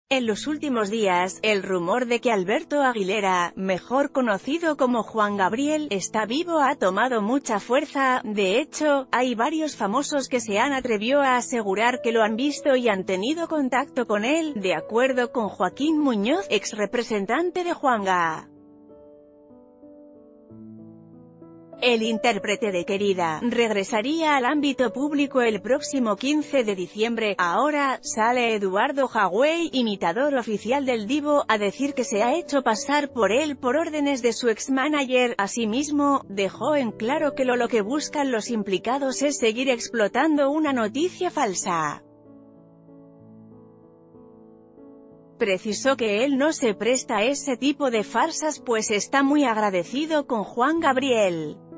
En los últimos días, el rumor de que Alberto Aguilera, mejor conocido como Juan Gabriel, está vivo ha tomado mucha fuerza. De hecho, hay varios famosos que se han atrevido a asegurar que lo han visto y han tenido contacto con él, de acuerdo con Joaquín Muñoz, ex representante de Juanga. El intérprete de Querida regresaría al ámbito público el próximo 15 de diciembre. Ahora, sale Eduardo Jagüey, imitador oficial del divo, a decir que se ha hecho pasar por él por órdenes de su ex-manager. Asimismo, dejó en claro que lo que buscan los implicados es seguir explotando una noticia falsa. Precisó que él no se presta a ese tipo de farsas pues está muy agradecido con Juan Gabriel.